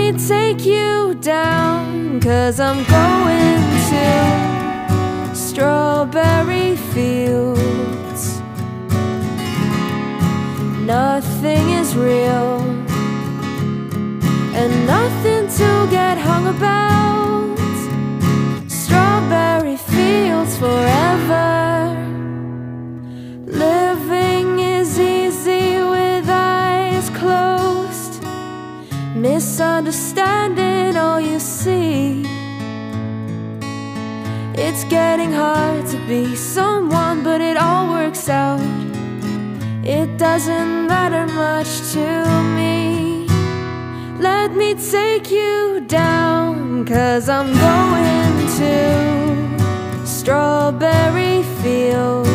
me take you down, 'cause I'm going to strawberry fields. Nothing is real and nothing to get hung about. Strawberry fields forever. Living is easy with eyes closed, misunderstanding all you see. It's getting hard to be someone, but it all works out. It doesn't matter much to me. Let me take you down, 'cause I'm going to strawberry fields.